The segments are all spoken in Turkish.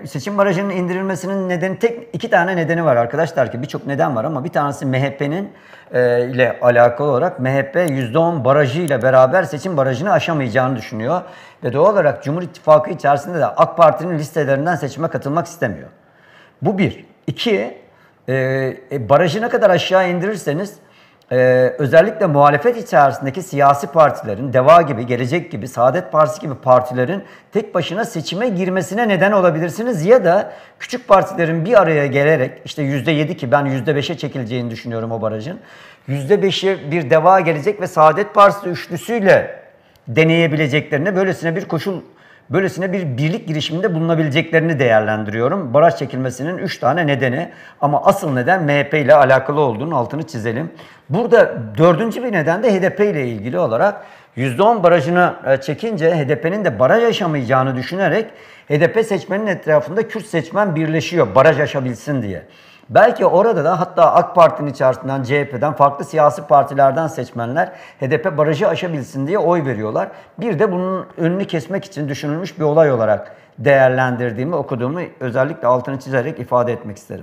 seçim barajının indirilmesinin nedeni iki tane nedeni var arkadaşlar ki birçok neden var ama bir tanesi MHP'nin ile alakalı olarak MHP %10 barajı ile beraber seçim barajını aşamayacağını düşünüyor. Ve doğal olarak Cumhur İttifakı içerisinde de AK Parti'nin listelerinden seçime katılmak istemiyor. Bu bir. İki, barajı ne kadar aşağı indirirseniz özellikle muhalefet içerisindeki siyasi partilerin, DEVA gibi, Gelecek gibi, Saadet Partisi gibi partilerin tek başına seçime girmesine neden olabilirsiniz ya da küçük partilerin bir araya gelerek işte %7 ki ben %5'e çekileceğini düşünüyorum o barajın. %5'i bir DEVA, Gelecek ve Saadet Partisi üçlüsüyle deneyebileceklerini, böylesine bir birlik girişiminde bulunabileceklerini değerlendiriyorum. Baraj çekilmesinin 3 tane nedeni ama asıl neden MHP ile alakalı olduğunu altını çizelim. Burada dördüncü bir neden de HDP ile ilgili olarak %10 barajını çekince HDP'nin de baraj aşamayacağını düşünerek HDP seçmenin etrafında Kürt seçmen birleşiyor baraj aşabilsin diye. Belki orada da hatta AK Parti'nin içerisinden, CHP'den, farklı siyasi partilerden seçmenler HDP barajı aşabilsin diye oy veriyorlar. Bir de bunun önünü kesmek için düşünülmüş bir olay olarak değerlendirdiğimi, okuduğumu özellikle altını çizerek ifade etmek isterim.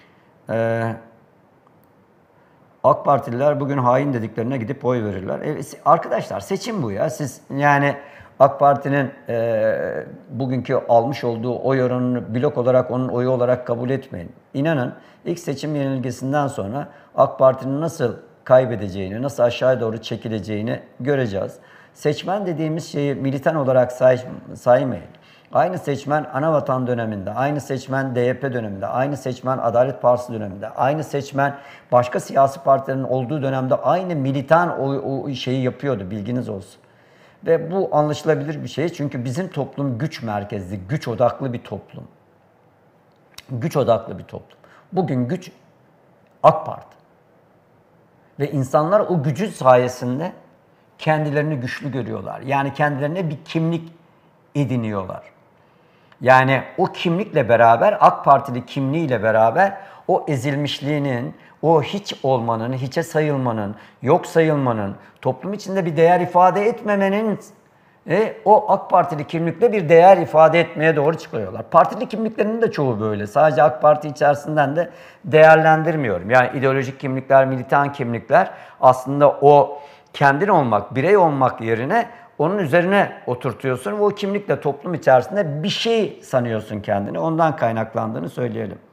AK Partililer bugün hain dediklerine gidip oy verirler. Arkadaşlar seçim bu ya. Siz yani AK Parti'nin bugünkü almış olduğu oy oranını blok olarak onun oyu olarak kabul etmeyin. İnanın ilk seçim yenilgisinden sonra AK Parti'nin nasıl kaybedeceğini, nasıl aşağıya doğru çekileceğini göreceğiz. Seçmen dediğimiz şeyi militan olarak saymayın. Aynı seçmen Anavatan döneminde, aynı seçmen DYP döneminde, aynı seçmen Adalet Partisi döneminde, aynı seçmen başka siyasi partilerin olduğu dönemde aynı militan o şeyi yapıyordu, bilginiz olsun. Ve bu anlaşılabilir bir şey çünkü bizim toplum güç merkezli, güç odaklı bir toplum. Güç odaklı bir toplum. Bugün güç AK Parti. Ve insanlar o gücün sayesinde kendilerini güçlü görüyorlar. Yani kendilerine bir kimlik ediniyorlar. Yani o kimlikle beraber, AK Partili kimliğiyle beraber o ezilmişliğinin, o hiç olmanın, hiçe sayılmanın, yok sayılmanın, toplum içinde bir değer ifade etmemenin o AK Partili kimlikle bir değer ifade etmeye doğru çıkıyorlar. Partili kimliklerinin de çoğu böyle. Sadece AK Parti içerisinden de değerlendirmiyorum. Yani ideolojik kimlikler, militan kimlikler aslında o kendin olmak, birey olmak yerine onun üzerine oturtuyorsun ve o kimlikle toplum içerisinde bir şey sanıyorsun kendini. Ondan kaynaklandığını söyleyelim.